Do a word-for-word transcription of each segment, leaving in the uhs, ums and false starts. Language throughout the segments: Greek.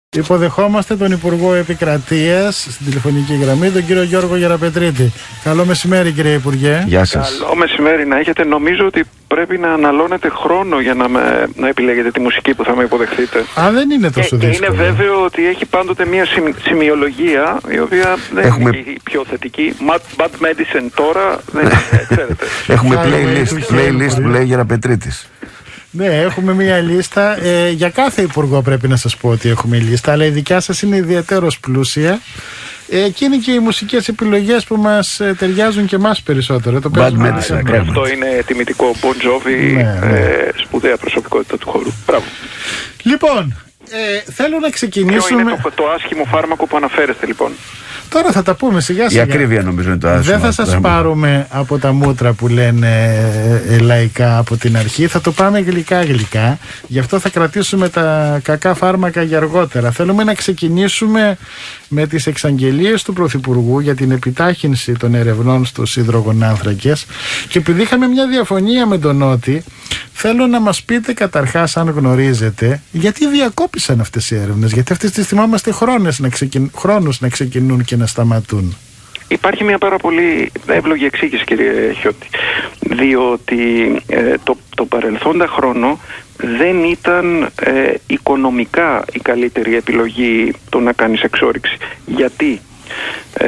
Υποδεχόμαστε τον Υπουργό Επικρατείας στην τηλεφωνική γραμμή, τον κύριο Γιώργο Γεραπετρίτη. Καλό μεσημέρι, κύριε Υπουργέ. Γεια σας. Καλό μεσημέρι να έχετε. Νομίζω ότι πρέπει να αναλώνετε χρόνο για να, με, να επιλέγετε τη μουσική που θα με υποδεχθείτε. Α, δεν είναι τόσο και, δύσκολο. Και είναι βέβαιο ότι έχει πάντοτε μια σημ, σημειολογία η οποία δεν Έχουμε... είναι η πιο θετική. Bad medicine τώρα δεν είναι, ξέρετε. Έχουμε playlist, playlist που λέει Γεραπετρίτης. Ναι, έχουμε μία λίστα. Ε, για κάθε υπουργό πρέπει να σας πω ότι έχουμε λίστα, αλλά η δικιά σας είναι ιδιαίτερος πλούσια. Ε, και είναι και οι μουσικές επιλογές που μας ε, ταιριάζουν και εμάς περισσότερο. Το Bad medicine, ναι, αυτό είναι τιμητικό. Bon Jovi, ναι, ναι. Ε, σπουδαία προσωπικότητα του χώρου. Μπράβο. Λοιπόν, ε, θέλω να ξεκινήσουμε. Ποιο είναι το, το άσχημο φάρμακο που αναφέρεστε, λοιπόν? Τώρα θα τα πούμε σιγά σιγά. Η ακρίβεια νομίζω είναι το άσχημο. Δεν θα σας πάρουμε από τα μούτρα που λένε ε, λαϊκά από την αρχή. Θα το πάμε γλυκά γλυκά. Γι' αυτό θα κρατήσουμε τα κακά φάρμακα για αργότερα. Θέλουμε να ξεκινήσουμε με τις εξαγγελίες του Πρωθυπουργού για την επιτάχυνση των ερευνών στους υδρογονάνθρακες. Και επειδή είχαμε μια διαφωνία με τον Νότι, θέλω να μας πείτε καταρχάς, αν γνωρίζετε, γιατί διακόπησαν αυτές οι έρευνες, γιατί αυτές τις θυμάμαστε χρόνους να, ξεκιν... χρόνους να ξεκινούν και να σταματούν. Υπάρχει μια πάρα πολύ εύλογη εξήγηση, κύριε Χιώτη, διότι ε, το, το παρελθόντα χρόνο δεν ήταν ε, οικονομικά η καλύτερη επιλογή το να κάνεις εξόρυξη. Γιατί? Ε,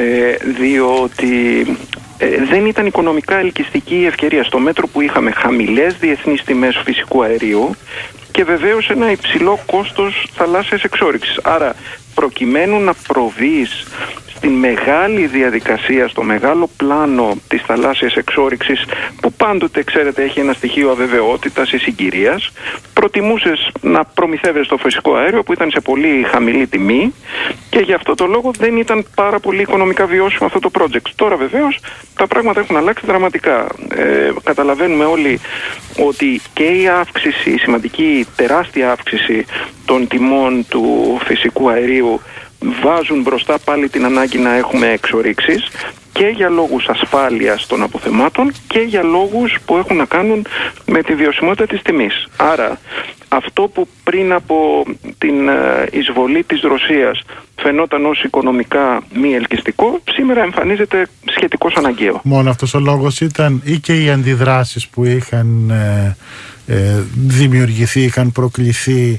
διότι ε, δεν ήταν οικονομικά ελκυστική η ευκαιρία στο μέτρο που είχαμε χαμηλές διεθνείς τιμές φυσικού αερίου και βεβαίως ένα υψηλό κόστος θαλάσσιας εξόρυξης. Άρα προκειμένου να προβείς στην μεγάλη διαδικασία, στο μεγάλο πλάνο της θαλάσσιας εξόρυξης, που πάντοτε, ξέρετε, έχει ένα στοιχείο αβεβαιότητας ή συγκυρίας, προτιμούσες να προμηθεύεσαι το φυσικό αέριο που ήταν σε πολύ χαμηλή τιμή και γι' αυτό το λόγο δεν ήταν πάρα πολύ οικονομικά βιώσιμο αυτό το project. Τώρα βεβαίως τα πράγματα έχουν αλλάξει δραματικά. Ε, καταλαβαίνουμε όλοι ότι και η αύξηση, η σημαντική τεράστια αύξηση των τιμών του φυσικού αερίου βάζουν μπροστά πάλι την ανάγκη να έχουμε εξορίξεις και για λόγους ασφάλειας των αποθεμάτων και για λόγους που έχουν να κάνουν με τη βιωσιμότητα της τιμής. Άρα αυτό που πριν από την εισβολή της Ρωσίας φαινόταν ως οικονομικά μη ελκυστικό, σήμερα εμφανίζεται σχετικώς αναγκαίο. Μόνο αυτός ο λόγος ήταν, ή και οι αντιδράσεις που είχαν ε, ε, δημιουργηθεί, είχαν προκληθεί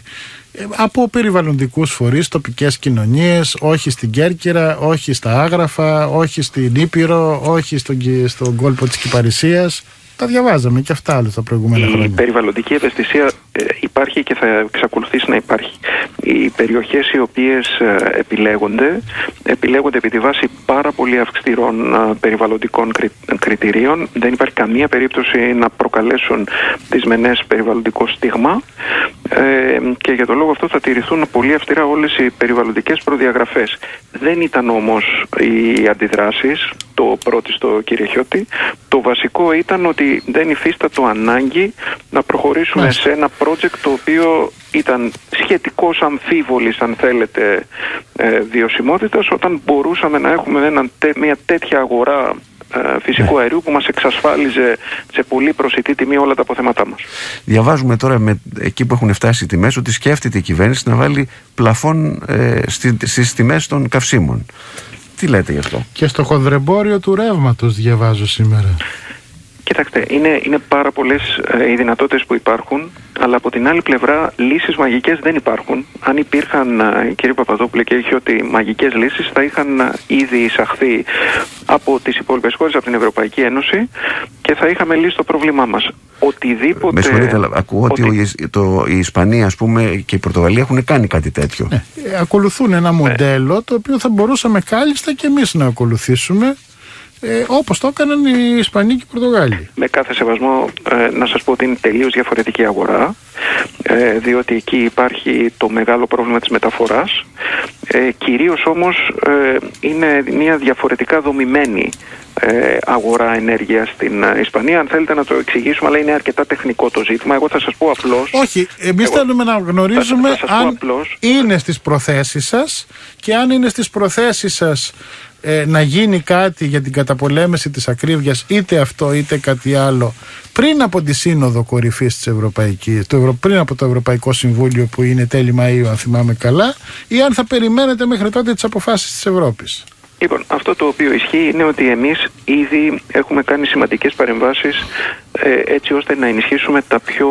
από περιβαλλοντικούς φορείς, τοπικές κοινωνίες, όχι στην Κέρκυρα, όχι στα Άγραφα, όχι στην Ήπειρο, όχι στον, στον κόλπο της Κυπαρισίας. Τα διαβάζαμε και αυτά άλλα τα προηγούμενα η χρόνια. Η περιβαλλοντική ευαισθησία ε, υπάρχει και θα εξακολουθήσει να υπάρχει. Οι περιοχές οι οποίες ε, επιλέγονται, επιλέγονται επί τη βάση πάρα πολύ αυστηρών ε, περιβαλλοντικών κρι, κριτηρίων. Δεν υπάρχει καμία περίπτωση να προκαλέσουν δυσμενές περιβαλλοντικό στίγμα ε, και για τον λόγο αυτό θα τηρηθούν πολύ αυστηρά όλες οι περιβαλλοντικές προδιαγραφές. Δεν ήταν όμως οι αντιδράσεις το πρώτιστο, κύριε Χιώτη. Το βασικό ήταν ότι δεν υφίστατο ανάγκη να προχωρήσουμε Μάλιστα. σε ένα project το οποίο ήταν σχετικώς αμφίβολης, αν θέλετε, ε, βιωσιμότητας, όταν μπορούσαμε να έχουμε ένα, μια τέτοια αγορά ε, φυσικού αερίου που μας εξασφάλιζε σε πολύ προσιτή τιμή όλα τα αποθέματά μας. Διαβάζουμε τώρα με, εκεί που έχουν φτάσει οι τιμές, ότι σκέφτεται η κυβέρνηση να βάλει πλαφόν ε, στι, στις τιμές των καυσίμων. Τι λέτε γι' αυτό? Και στο χονδρεμπόριο του ρεύματος διαβάζω σήμερα. Κοιτάξτε, είναι, είναι πάρα πολλές ε, οι δυνατότητες που υπάρχουν, αλλά από την άλλη πλευρά λύσεις μαγικές δεν υπάρχουν. Αν υπήρχαν, ε, κύριε Παπαδόπουλε, και είχε ότι μαγικές λύσεις θα είχαν ε, ήδη εισαχθεί από τις υπόλοιπες χώρες, από την Ευρωπαϊκή Ένωση και θα είχαμε λύσει το πρόβλημά μας. Οτιδήποτε... Με συγχωρείτε, αλλά ακούω ότι, ότι ο, το, η Ισπανία, ας πούμε, και η Πορτογαλία έχουν κάνει κάτι τέτοιο. Ναι, ακολουθούν ένα μοντέλο, το οποίο θα μπορούσαμε κάλλιστα και εμείς να ακολουθήσουμε. Ε, όπως το έκαναν οι Ισπανοί και οι Πορτογάλοι. Με κάθε σεβασμό ε, να σας πω ότι είναι τελείως διαφορετική αγορά, ε, διότι εκεί υπάρχει το μεγάλο πρόβλημα της μεταφοράς. Ε, κυρίως όμως ε, είναι μια διαφορετικά δομημένη ε, αγορά ενέργειας στην ε, Ισπανία. Αν θέλετε να το εξηγήσουμε, αλλά είναι αρκετά τεχνικό το ζήτημα. Εγώ θα σας πω απλώς... Όχι, εμείς εγώ... θέλουμε να γνωρίζουμε θα, θα αν απλώς... είναι στις προθέσεις σας και αν είναι στις προθέσεις σας ε, να γίνει κάτι για την καταπολέμηση της ακρίβειας, είτε αυτό είτε κάτι άλλο, πριν από τη Σύνοδο Κορυφής της Ευρωπαϊκής, το Ευρω... πριν από το Ευρωπαϊκό Συμβούλιο που είναι τέλη Μαΐου, αν θυμάμαι καλά, ή αν θα περιμένετε μέχρι τότε τις αποφάσεις της Ευρώπης? Λοιπόν, αυτό το οποίο ισχύει είναι ότι εμείς ήδη έχουμε κάνει σημαντικές παρεμβάσεις ε, έτσι ώστε να ενισχύσουμε τα πιο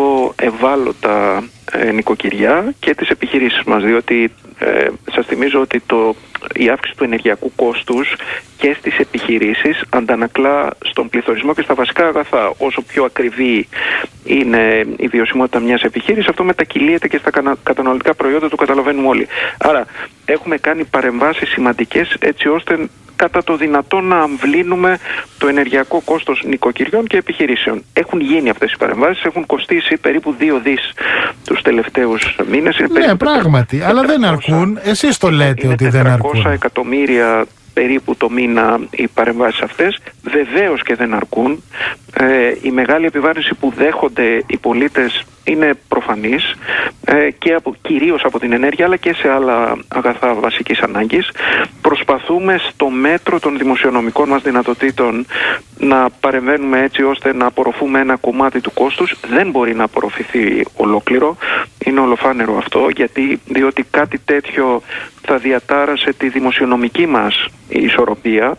ευάλωτα ε, νοικοκυριά και τις επιχειρήσεις μας, διότι ε, σας θυμίζω ότι το, η αύξηση του ενεργειακού κόστους και στις επιχειρήσεις αντανακλά στον πληθωρισμό και στα βασικά αγαθά. Όσο πιο ακριβή είναι η βιωσιμότητα μιας επιχείρησης, αυτό μετακυλίεται και στα καταναλωτικά προϊόντα, το καταλαβαίνουμε όλοι. Άρα έχουμε κάνει παρεμβάσεις σημαντικές έτσι ώστε κατά το δυνατό να αμβλύνουμε το ενεργειακό κόστος νοικοκυριών και επιχειρήσεων. Έχουν γίνει αυτές οι παρεμβάσεις, έχουν κοστίσει περίπου δύο δις τους τελευταίους μήνες. Ναι, πράγματι, αλλά δεν αρκούν. Εσείς το λέτε ότι δεν αρκούν. τετρακόσια εκατομμύρια περίπου το μήνα οι παρεμβάσεις αυτές, βεβαίως και δεν αρκούν. Ε, η μεγάλη επιβάρυνση που δέχονται οι πολίτες είναι προφανής ε, και από, κυρίως από την ενέργεια, αλλά και σε άλλα αγαθά βασικής ανάγκης. Προσπαθούμε στο μέτρο των δημοσιονομικών μας δυνατοτήτων να παρεμβαίνουμε έτσι ώστε να απορροφούμε ένα κομμάτι του κόστους. Δεν μπορεί να απορροφηθεί ολόκληρο, είναι ολοφάνερο αυτό, γιατί, διότι κάτι τέτοιο θα διατάρασε τη δημοσιονομική μας ισορροπία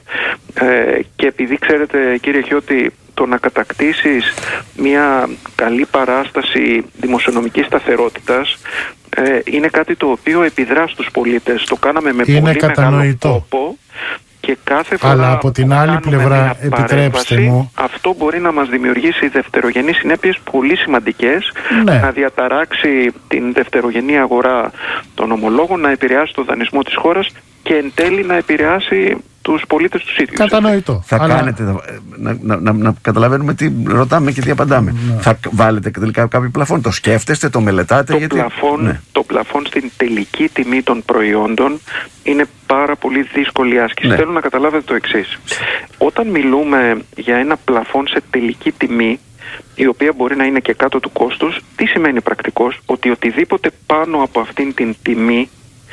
ε, και επειδή ξέρετε, κύριε Χιώτη, το να κατακτήσεις μια καλή παράσταση δημοσιονομικής σταθερότητας ε, είναι κάτι το οποίο επιδρά στους πολίτες. Το κάναμε με είναι πολύ κατανοητό. μεγάλο κόπο και κάθε φορά. Αλλά από την άλλη πλευρά, επιτρέψτε μου, αυτό μπορεί να μας δημιουργήσει δευτερογενείς συνέπειες πολύ σημαντικές, ναι. να διαταράξει την δευτερογενή αγορά των ομολόγων, να επηρεάσει το δανεισμό της χώρας και εν τέλει να επηρεάσει τους πολίτες τους ίδιους. Κατανοητό. Θα αλλά... κάνετε, να, να, να, να καταλαβαίνουμε τι ρωτάμε και τι απαντάμε. Ναι. Θα βάλετε τελικά κάποιο πλαφόν, το σκέφτεστε, το μελετάτε? Το, γιατί... πλαφόν, ναι. το πλαφόν στην τελική τιμή των προϊόντων είναι πάρα πολύ δύσκολη άσκηση. Ναι. Θέλω να καταλάβετε το εξής. Όταν μιλούμε για ένα πλαφόν σε τελική τιμή, η οποία μπορεί να είναι και κάτω του κόστους, τι σημαίνει πρακτικώς? Ότι οτιδήποτε πάνω από αυτήν την τιμή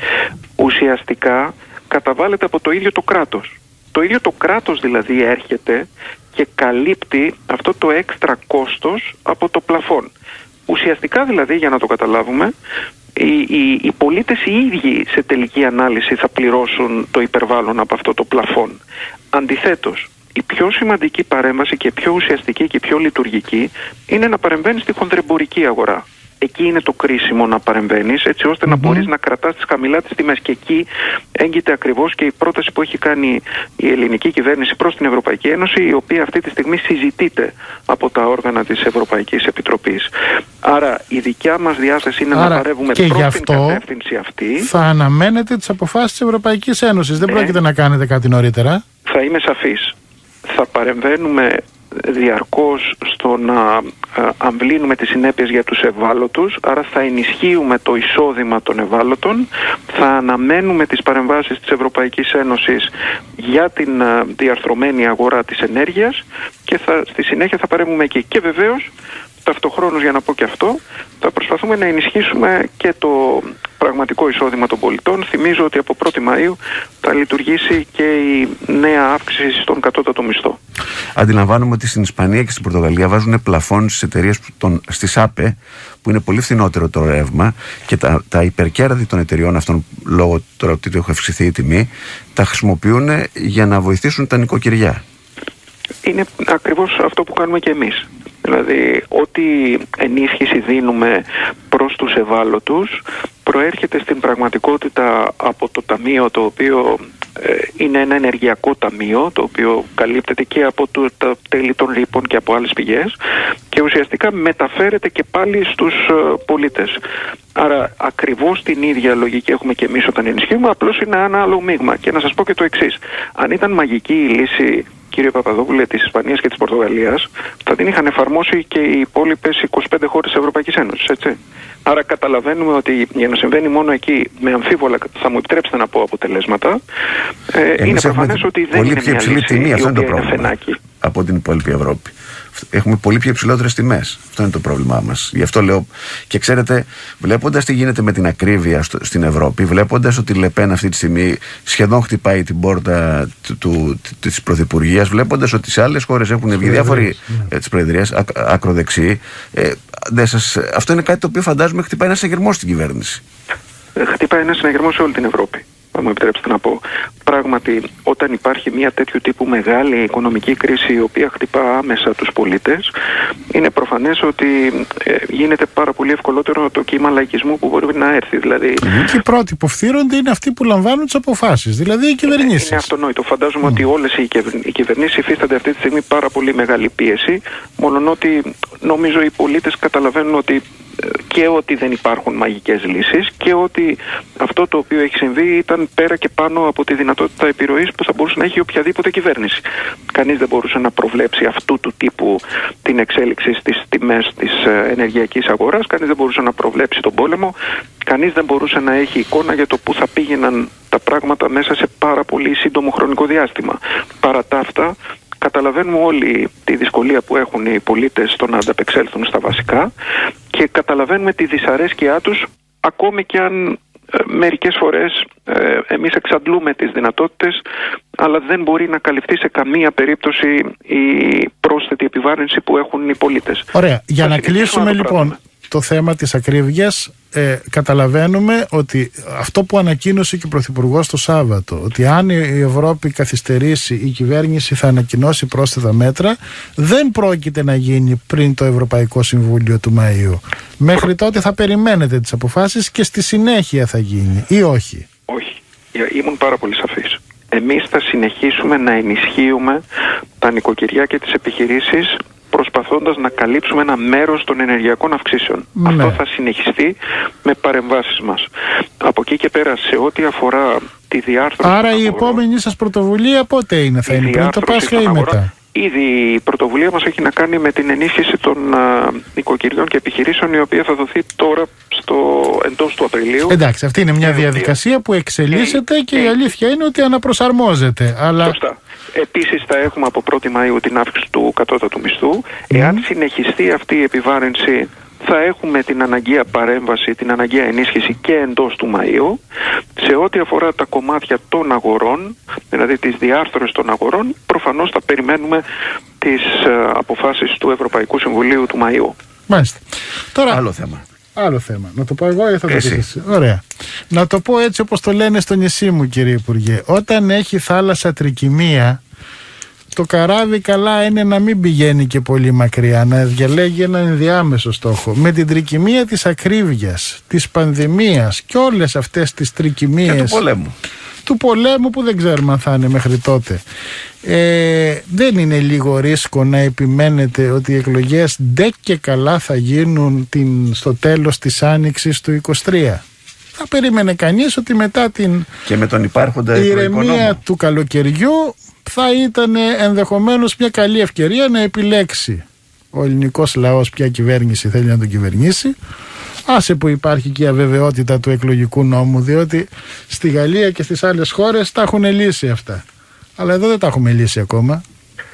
ουσιαστικά καταβάλλεται από το ίδιο το κράτος. Το ίδιο το κράτος δηλαδή έρχεται και καλύπτει αυτό το έξτρα κόστος από το πλαφόν. Ουσιαστικά δηλαδή, για να το καταλάβουμε, οι, οι, οι πολίτες οι ίδιοι σε τελική ανάλυση θα πληρώσουν το υπερβάλλον από αυτό το πλαφόν. Αντιθέτως, η πιο σημαντική παρέμβαση και πιο ουσιαστική και πιο λειτουργική είναι να παρεμβαίνει στη χονδρεμπορική αγορά. Εκεί είναι το κρίσιμο να παρεμβαίνεις, έτσι ώστε mm-hmm. να μπορείς να κρατάς τις χαμηλά τις τιμές. Και εκεί έγκυται ακριβώς και η πρόταση που έχει κάνει η ελληνική κυβέρνηση προς την Ευρωπαϊκή Ένωση, η οποία αυτή τη στιγμή συζητείται από τα όργανα της Ευρωπαϊκής Επιτροπής. Άρα η δικιά μας διάθεση είναι Άρα, να παρεύουμε προς την κατεύθυνση αυτή. Θα αναμένετε τις αποφάσεις της Ευρωπαϊκής Ένωσης. Δεν ε, πρόκειται να κάνετε κάτι νωρίτερα. Θα είμαι σαφής. Θα παρεμβαίνουμε διαρκώς στο να αμβλύνουμε τις συνέπειες για τους ευάλωτους, άρα θα ενισχύουμε το εισόδημα των ευάλωτων, θα αναμένουμε τις παρεμβάσεις της Ευρωπαϊκής Ένωσης για την διαρθρωμένη αγορά της ενέργειας και θα, στη συνέχεια θα παρέμβουμε εκεί. Και βεβαίως, ταυτοχρόνως, για να πω και αυτό, θα προσπαθούμε να ενισχύσουμε και το πραγματικό εισόδημα των πολιτών. Θυμίζω ότι από πρώτη Μαΐου θα λειτουργήσει και η νέα αύξηση στον κατώτατο μισθό. Αντιλαμβάνομαι ότι στην Ισπανία και στην Πορτογαλία βάζουν πλαφόν στις εταιρείες, στις ΑΠΕ, που είναι πολύ φθηνότερο το ρεύμα, και τα, τα υπερκέρδη των εταιριών αυτών, λόγω τώρα ότι έχει αυξηθεί η τιμή, τα χρησιμοποιούν για να βοηθήσουν τα νοικοκυριά. Είναι ακριβώς αυτό που κάνουμε και εμείς. Δηλαδή, ό,τι ενίσχυση δίνουμε προς τους ευάλωτους προέρχεται στην πραγματικότητα από το ταμείο, το οποίο ε, είναι ένα ενεργειακό ταμείο, το οποίο καλύπτεται και από το, τα τέλη των ρήπων και από άλλες πηγές, και ουσιαστικά μεταφέρεται και πάλι στους ε, πολίτες. Άρα ακριβώς την ίδια λογική έχουμε και εμείς όταν ενισχύουμε, απλώς είναι ένα άλλο μείγμα. Και να σας πω και το εξής. Αν ήταν μαγική η λύση, κύριε Παπαδόπουλε, της Ισπανίας και της Πορτογαλίας, θα την είχαν εφαρμόσει και οι υπόλοιπες είκοσι πέντε χώρες της Ευρωπαϊκής Ένωσης, έτσι. Άρα καταλαβαίνουμε ότι για να συμβαίνει μόνο εκεί με αμφίβολα, θα μου επιτρέψετε να πω, αποτελέσματα, ε, είναι προφανές ότι δεν είναι μια λύση τιμή, η αυτό είναι το οποία είναι πρόβλημα φαινάκι από την υπόλοιπη Ευρώπη. έχουμε πολύ πιο υψηλότερες τιμές. Αυτό είναι το πρόβλημά μας. Γι' αυτό λέω, και ξέρετε, βλέποντας τι γίνεται με την ακρίβεια στο, στην Ευρώπη, βλέποντας ότι η Λεπέν αυτή τη στιγμή σχεδόν χτυπάει την πόρτα του, του, της Πρωθυπουργίας, βλέποντας ότι σε άλλες χώρες έχουν βγει διάφοροι ναι. της Προεδρίας, ακ, ακροδεξιοί, ε, δεν σας, αυτό είναι κάτι το οποίο φαντάζομαι χτυπάει ένα συναγερμό στην κυβέρνηση. Χτυπάει ένα συναγερμό σε όλη την Ευρώπη. Θα μου επιτρέψετε να πω. Πράγματι, όταν υπάρχει μια τέτοιου τύπου μεγάλη οικονομική κρίση η οποία χτυπά άμεσα τους πολίτες, είναι προφανές ότι ε, γίνεται πάρα πολύ ευκολότερο το κύμα λαϊκισμού που μπορεί να έρθει. Δηλαδή, και οι πρώτοι που φθύρονται είναι αυτοί που λαμβάνουν τις αποφάσεις, δηλαδή οι κυβερνήσεις. Είναι αυτονόητο. Φαντάζομαι mm. ότι όλες οι, κυβερ... οι κυβερνήσεις υφίστανται αυτή τη στιγμή πάρα πολύ μεγάλη πίεση, μόλον ότι νομίζω οι πολίτες καταλαβαίνουν ότι και ότι δεν υπάρχουν μαγικές λύσεις και ότι αυτό το οποίο έχει συμβεί ήταν πέρα και πάνω από τη δυνατότητα επιρροής που θα μπορούσε να έχει οποιαδήποτε κυβέρνηση. Κανείς δεν μπορούσε να προβλέψει αυτού του τύπου την εξέλιξη στις τιμές της ενεργειακής αγοράς, κανείς δεν μπορούσε να προβλέψει τον πόλεμο, κανείς δεν μπορούσε να έχει εικόνα για το πού θα πήγαιναν τα πράγματα μέσα σε πάρα πολύ σύντομο χρονικό διάστημα. Παρά τα αυτά, καταλαβαίνουμε όλοι τη δυσκολία που έχουν οι πολίτες στο να ανταπεξέλθουν στα βασικά και καταλαβαίνουμε τη δυσαρέσκειά τους, ακόμη και αν ε, μερικές φορές ε, εμείς εξαντλούμε τις δυνατότητες, αλλά δεν μπορεί να καλυφθεί σε καμία περίπτωση η πρόσθετη επιβάρυνση που έχουν οι πολίτες. Ωραία. Για να κλείσουμε λοιπόν πράγμα. το θέμα της ακρίβειας, ε, καταλαβαίνουμε ότι αυτό που ανακοίνωσε και ο Πρωθυπουργός το Σάββατο, ότι αν η Ευρώπη καθυστερήσει, η κυβέρνηση θα ανακοινώσει πρόσθετα μέτρα, δεν πρόκειται να γίνει πριν το Ευρωπαϊκό Συμβούλιο του Μαΐου. Μέχρι τότε θα περιμένετε τις αποφάσεις και στη συνέχεια θα γίνει ή όχι? Όχι. Ήμουν πάρα πολύ σαφής. Εμείς θα συνεχίσουμε να ενισχύουμε τα νοικοκυριά και τις επιχειρήσεις, προσπαθώντας να καλύψουμε ένα μέρος των ενεργειακών αυξήσεων. Ναι. Αυτό θα συνεχιστεί με παρεμβάσεις μας. Από εκεί και πέρα, σε ό,τι αφορά τη διάρθρωση... Άρα η επόμενη σας πρωτοβουλία πότε είναι? Θα είναι πριν το Πάσχα ή μετά? Ήδη η πρωτοβουλία μας έχει να κάνει με την ενίσχυση των α, νοικοκυριών και επιχειρήσεων, η οποία θα δοθεί τώρα στο, εντός του Απριλίου. Εντάξει, αυτή είναι μια διαδικασία που εξελίσσεται και, και η αλήθεια είναι ότι αναπροσαρμόζεται. Αλλά... Σωστά. Επίσης θα έχουμε από πρώτη Μαΐου την αύξηση του κατώτατου μισθού. Mm. Εάν συνεχιστεί αυτή η επιβάρυνση, θα έχουμε την αναγκαία παρέμβαση, την αναγκαία ενίσχυση και εντός του Μαΐου. Σε ό,τι αφορά τα κομμάτια των αγορών, δηλαδή τις διάρθρωσης των αγορών, προφανώς θα περιμένουμε τις uh, αποφάσεις του Ευρωπαϊκού Συμβουλίου του Μαΐου. Μάλιστα. Τώρα... Άλλο θέμα. Άλλο θέμα. Να το πω εγώ ή θα το πεις εσύ? Ωραία. Να το πω έτσι όπως το λένε στο νησί μου, κύριε Υπουργέ. Όταν έχει θάλασσα τρικυμία, το καράβι καλά είναι να μην πηγαίνει και πολύ μακριά, να διαλέγει έναν ενδιάμεσο στόχο. Με την τρικυμία της ακρίβειας, της πανδημίας και όλες αυτές τις τρικυμίες... Και του πολέμου. Του πολέμου που δεν ξέρουμε αν θα είναι μέχρι τότε. Ε, δεν είναι λίγο ρίσκο να επιμένετε ότι οι εκλογές ντε και καλά θα γίνουν την, στο τέλος της άνοιξης του είκοσι τρία? Θα περίμενε κανείς ότι μετά την και με τον υπάρχοντα ηρεμία του καλοκαιριού θα ήταν ενδεχομένως μια καλή ευκαιρία να επιλέξει ο ελληνικός λαός ποια κυβέρνηση θέλει να τον κυβερνήσει. Άσε που υπάρχει και η αβεβαιότητα του εκλογικού νόμου, διότι στη Γαλλία και στις άλλες χώρες τα έχουν λύσει αυτά. Αλλά εδώ δεν τα έχουμε λύσει ακόμα.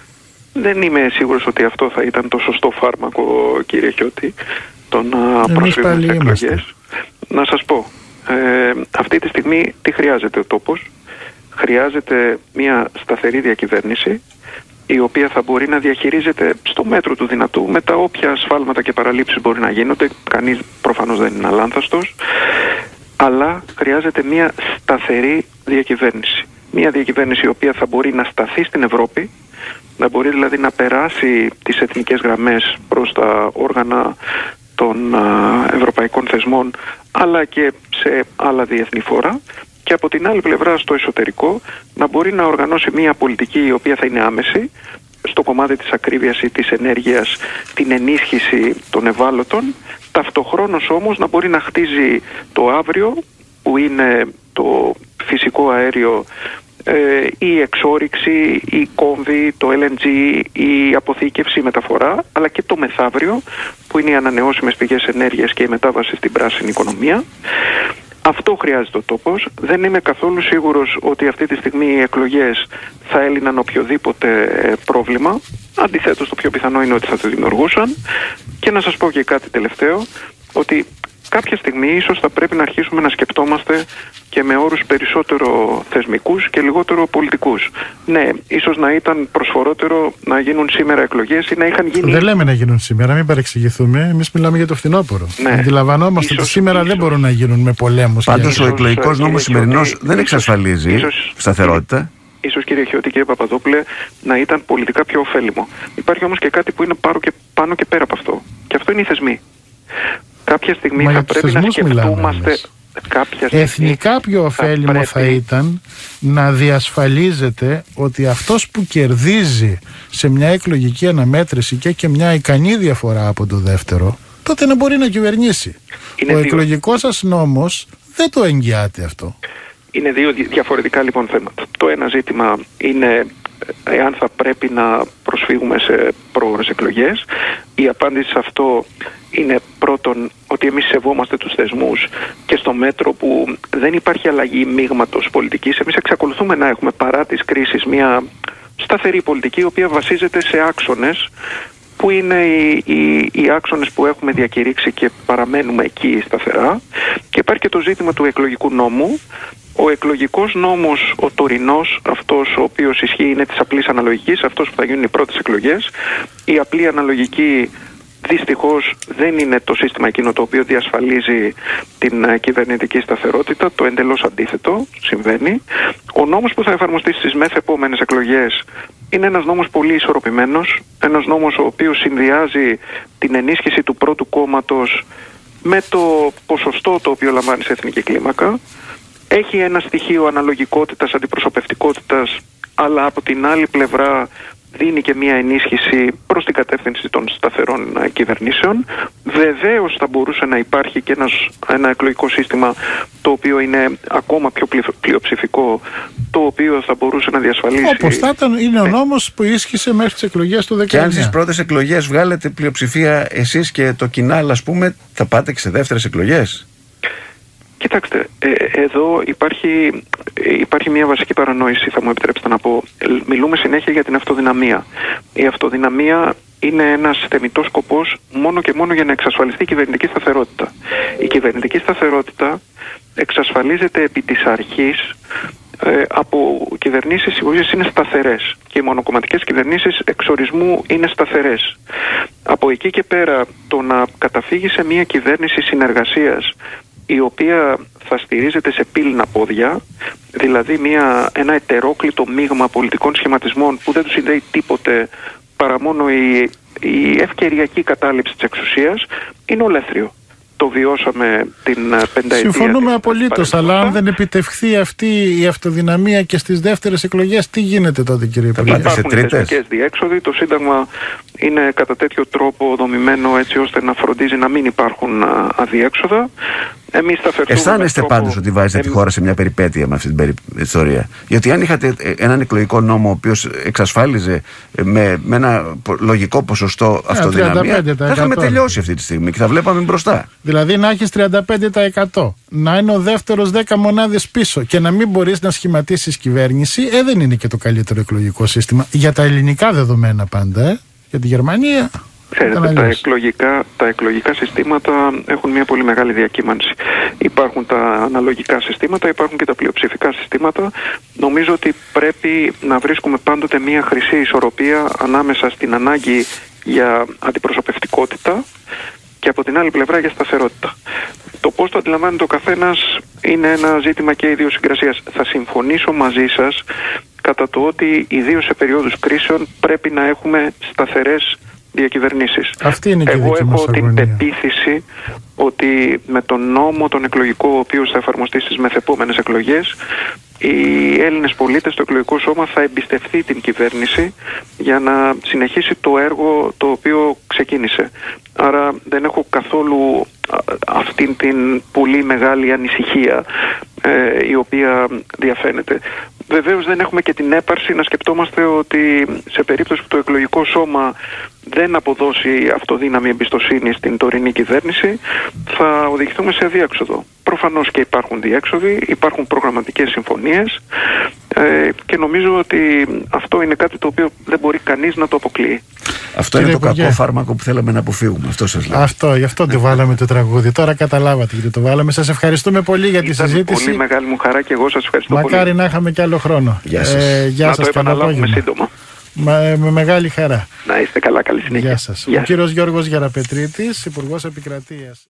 Δεν είμαι σίγουρος ότι αυτό θα ήταν το σωστό φάρμακο, κύριε Χιώτη, το να προσφύγουμε στις εκλογές. Να σας πω, ε, αυτή τη στιγμή τι χρειάζεται ο τόπος? Χρειάζεται μια σταθερή διακυβέρνηση, η οποία θα μπορεί να διαχειρίζεται στο μέτρο του δυνατού με τα όποια ασφάλματα και παραλήψεις μπορεί να γίνονται. Κανείς προφανώς δεν είναι αλάνθαστος, αλλά χρειάζεται μια σταθερή διακυβέρνηση. Μια διακυβέρνηση η οποία θα μπορεί να σταθεί στην Ευρώπη, να μπορεί δηλαδή να περάσει τις εθνικές γραμμές προς τα όργανα των α, ευρωπαϊκών θεσμών, αλλά και σε άλλα διεθνή φόρα, και από την άλλη πλευρά στο εσωτερικό να μπορεί να οργανώσει μια πολιτική η οποία θα είναι άμεση στο κομμάτι της ακρίβειας ή της ενέργειας, την ενίσχυση των ευάλωτων, ταυτοχρόνως όμως να μπορεί να χτίζει το αύριο, που είναι το φυσικό αέριο, ε, η εξόρυξη, η κόμβη, το ελ εν τζι, η αποθήκευση, η μεταφορά, αλλά και το μεθαύριο, που είναι οι ανανεώσιμες πηγές ενέργειας και η μετάβαση στην πράσινη οικονομία. Αυτό χρειάζεται ο τόπος. Δεν είμαι καθόλου σίγουρος ότι αυτή τη στιγμή οι εκλογές θα έλυναν οποιοδήποτε πρόβλημα. Αντιθέτως, το πιο πιθανό είναι ότι θα το δημιουργούσαν. Και να σας πω και κάτι τελευταίο, ότι κάποια στιγμή ίσως θα πρέπει να αρχίσουμε να σκεπτόμαστε και με όρους περισσότερο θεσμικούς και λιγότερο πολιτικούς. Ναι, ίσως να ήταν προσφορότερο να γίνουν σήμερα εκλογές ή να είχαν γίνει... Δεν λέμε να γίνουν σήμερα, μην παρεξηγηθούμε. Εμείς μιλάμε για το φθινόπωρο. Ναι. Αντιλαμβανόμαστε ίσως, ότι σήμερα ίσως, δεν μπορούν να γίνουν με πολέμους. Πάντως ο εκλογικός νόμος σημερινός δεν εξασφαλίζει ίσως, σταθερότητα. Ίσως, κύριε Χιώτη, κύριε Παπαδόπουλε, να ήταν πολιτικά πιο ωφέλιμο. Υπάρχει όμως και κάτι που είναι πάνω και, πάνω και πέρα από αυτό. Και αυτό είναι οι θεσμοί. Κάποια στιγμή Μα θα πρέπει να σκεφτούμαστε... Κάποια Εθνικά πιο ωφέλιμο θα, πρέπει... θα ήταν να διασφαλίζεται ότι αυτός που κερδίζει σε μια εκλογική αναμέτρηση και και μια ικανή διαφορά από το δεύτερο, τότε να μπορεί να κυβερνήσει. Είναι Ο δύο... εκλογικός σας νόμος δεν το εγγυάται αυτό. Είναι δύο διαφορετικά λοιπόν θέματα. Το ένα ζήτημα είναι εάν θα πρέπει να προσφύγουμε σε πρόορες εκλογές. Η απάντηση σε αυτό είναι πρώτον ότι εμείς σεβόμαστε τους θεσμούς και στο μέτρο που δεν υπάρχει αλλαγή μείγματος πολιτικής, εμείς εξακολουθούμε να έχουμε παρά τις κρίσεις μια σταθερή πολιτική η οποία βασίζεται σε άξονες που είναι οι, οι, οι άξονες που έχουμε διακηρύξει και παραμένουμε εκεί σταθερά. Και υπάρχει και το ζήτημα του εκλογικού νόμου. Ο εκλογικός νόμος, ο τωρινός, αυτός ο οποίος ισχύει είναι της απλής αναλογικής, αυτός που θα γίνουν οι πρώτες εκλογές. Η απλή αναλογική δυστυχώς δεν είναι το σύστημα εκείνο το οποίο διασφαλίζει την uh, κυβερνητική σταθερότητα, το εντελώς αντίθετο συμβαίνει. Ο νόμος που θα εφαρμοστεί στις μεθεπόμενες εκλογές είναι ένας νόμος πολύ ισορροπημένος, ένας νόμος ο οποίος συνδυάζει την ενίσχυση του πρώτου κόμματος με το ποσοστό το οποίο λαμβάνει σε εθνική κλίμακα. Έχει ένα στοιχείο αναλογικότητας, αντιπροσωπευτικότητας, αλλά από την άλλη πλευρά δίνει και μια ενίσχυση προς την κατεύθυνση των σταθερών κυβερνήσεων. Βεβαίως θα μπορούσε να υπάρχει και ένας, ένα εκλογικό σύστημα το οποίο είναι ακόμα πιο πλειοψηφικό, το οποίο θα μπορούσε να διασφαλίσει... Όπως θα ήταν, είναι ο νόμος που ίσχυσε μέχρι τις εκλογές του δεκαεννιά. Και αν στις πρώτες εκλογές βγάλετε πλειοψηφία εσείς και το κοινάλ, ας πούμε, θα πάτε και σε δεύτερες εκλογές? Κοιτάξτε, ε, εδώ υπάρχει, υπάρχει μια βασική παρανόηση, θα μου επιτρέψετε να πω. Μιλούμε συνέχεια για την αυτοδυναμία. Η αυτοδυναμία είναι ένας θεμιτός σκοπός μόνο και μόνο για να εξασφαλιστεί η κυβερνητική σταθερότητα. Η κυβερνητική σταθερότητα εξασφαλίζεται επί της αρχής ε, από κυβερνήσεις οι οποίες είναι σταθερές και οι μονοκομματικές κυβερνήσεις εξορισμού είναι σταθερές. Από εκεί και πέρα το να καταφύγει σε μια κυβέρνηση συνεργασίας η οποία θα στηρίζεται σε πύληνα πόδια, δηλαδή μια, ένα ετερόκλητο μείγμα πολιτικών σχηματισμών που δεν του συνδέει τίποτε παρά μόνο η, η ευκαιριακή κατάληψη της εξουσίας, είναι ολέθριο. Το βιώσαμε την πενταετία. Συμφωνούμε απολύτως, αλλά αν δεν επιτευχθεί αυτή η αυτοδυναμία και στις δεύτερες εκλογές, τι γίνεται τότε, κύριε Υπουργέ? Υπάρχουν θεσμικές διέξοδοι. Το Σύνταγμα είναι κατά τέτοιο τρόπο δομημένο έτσι ώστε να φροντίζει να μην υπάρχουν αδιέξοδα. Εμείς θα φερθούμε. Αισθάνεστε τρόπο... πάντως ότι βάζετε εμ... τη χώρα σε μια περιπέτεια με αυτή την περι... ιστορία? Γιατί αν είχατε έναν εκλογικό νόμο ο οποίος εξασφάλιζε με, με ένα λογικό ποσοστό αυτοδυναμία, θα είχαμε τελειώσει αυτή τη στιγμή και θα βλέπαμε μπροστά. Δηλαδή να έχεις τριάντα πέντε τοις εκατό, να είναι ο δεύτερος δέκα μονάδες πίσω και να μην μπορείς να σχηματίσεις κυβέρνηση, ε, δεν είναι και το καλύτερο εκλογικό σύστημα. Για τα ελληνικά δεδομένα πάντα, ε. Για τη Γερμανία... Ξέρετε, τα εκλογικά, τα εκλογικά συστήματα έχουν μια πολύ μεγάλη διακύμανση. Υπάρχουν τα αναλογικά συστήματα, υπάρχουν και τα πλειοψηφικά συστήματα. Νομίζω ότι πρέπει να βρίσκουμε πάντοτε μια χρυσή ισορροπία ανάμεσα στην ανάγκη για αντιπροσωπευτικότητα και από την άλλη πλευρά για σταθερότητα. Το πώς το αντιλαμβάνεται ο καθένας είναι ένα ζήτημα και ιδιοσυγκρασίας. Θα συμφωνήσω μαζί σας κατά το ότι ιδίως σε περίοδους κρίσεων πρέπει να έχουμε σταθερές διακυβερνήσεις. Αυτή είναι και Εγώ δική έχω μας την αγωνία. πεποίθηση ότι με τον νόμο τον εκλογικό ο οποίος θα εφαρμοστεί στις μεθεπόμενες εκλογές, οι Έλληνες πολίτες, το εκλογικό σώμα θα εμπιστευτεί την κυβέρνηση για να συνεχίσει το έργο το οποίο ξεκίνησε. Άρα δεν έχω καθόλου αυτήν την πολύ μεγάλη ανησυχία ε, η οποία διαφαίνεται. Βεβαίως δεν έχουμε και την έπαρση να σκεπτόμαστε ότι σε περίπτωση που το εκλογικό σώμα δεν αποδώσει αυτοδύναμη εμπιστοσύνη στην τωρινή κυβέρνηση, θα οδηγηθούμε σε αδιέξοδο. προφανώς και υπάρχουν διέξοδοι, υπάρχουν προγραμματικές συμφωνίες ε, και νομίζω ότι αυτό είναι κάτι το οποίο δεν μπορεί κανείς να το αποκλείει. Αυτό είναι το κακό φάρμακο που θέλαμε να αποφύγουμε. Αυτό σας λέω. Αυτό, γι' αυτό το βάλαμε το τραγούδι. Τώρα καταλάβατε γιατί το βάλαμε. Σας ευχαριστούμε πολύ για τη Ήταν συζήτηση. Πολύ μεγάλη μου χαρά και εγώ σας ευχαριστώ Μακάρι πολύ. να είχαμε κι άλλο χρόνο. Γεια σας. Ε, γεια να σας, το επαναλάβουμε σύντομα. Με, με μεγάλη χαρά. Να είστε καλά, καλή συνέχεια. Γεια σας. Γεια Ο κύριος Γιώργος Γεραπετρίτης, Υπουργός Επικρατείας.